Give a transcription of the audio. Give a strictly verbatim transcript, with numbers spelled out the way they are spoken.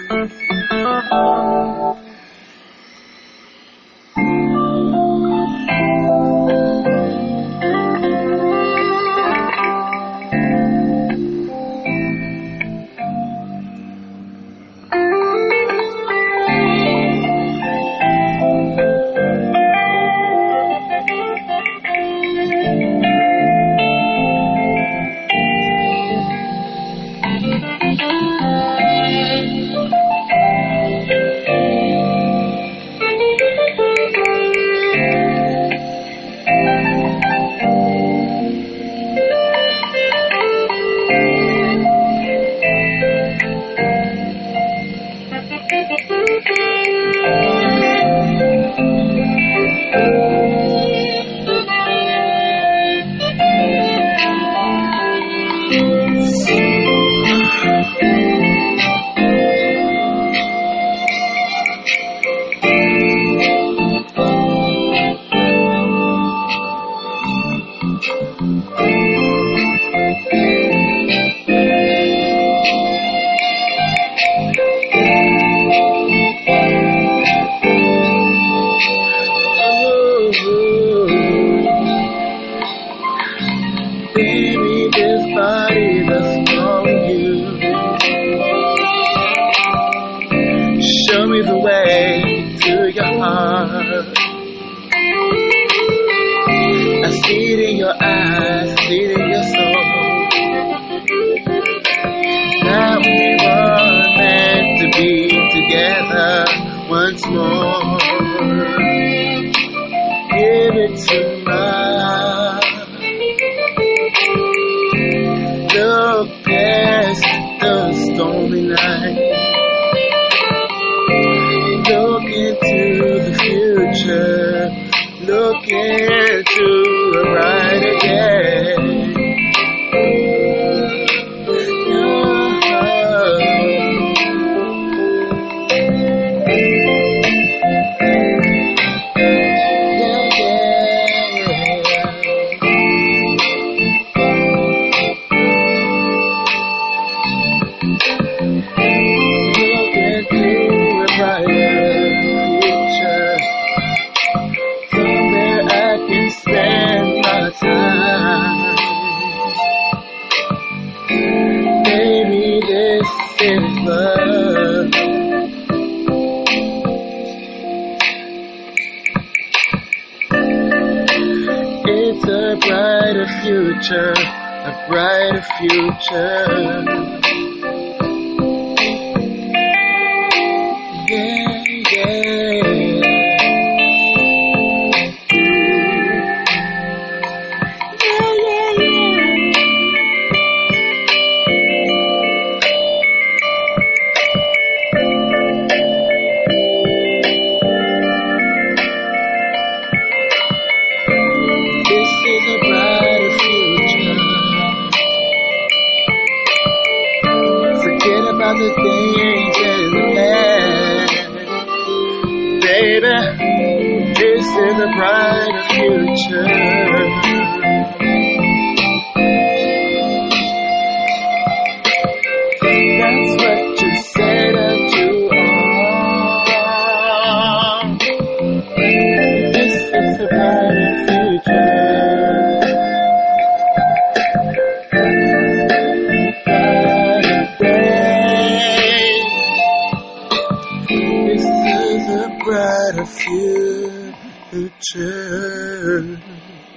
Baby, this body that's on you. Show me the way to your heart. I see it in your eyes, I see it in your soul. Now we were meant to be together once more. Give it to my look past the stormy night. Look into the future. Look into the brighter day. Baby, this is love. It's a brighter future, a brighter future. Yeah, yeah. About the things in the past, baby, this is a brighter future. That's what you said that you are. This is a brighter future. Brighter future.